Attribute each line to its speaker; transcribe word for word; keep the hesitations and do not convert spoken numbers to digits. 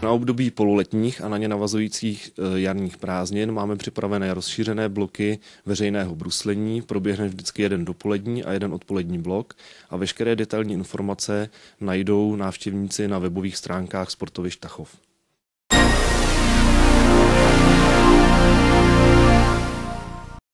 Speaker 1: Na období pololetních a na ně navazujících jarních prázdnin máme připravené rozšířené bloky veřejného bruslení, proběhne vždycky jeden dopolední a jeden odpolední blok a veškeré detailní informace najdou návštěvníci na webových stránkách Sportovišť Tachov.